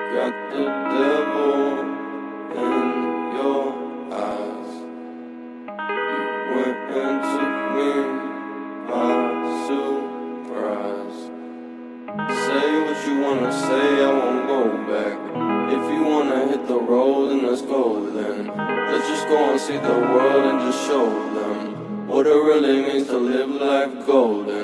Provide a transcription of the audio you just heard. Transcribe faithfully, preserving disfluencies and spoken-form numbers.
got the devil in your eyes. You went and took me by surprise. Say what you wanna say, I won't go back. If you wanna hit the road, then let's go then. Let's just go and see the world and just show them what it really means to live life golden.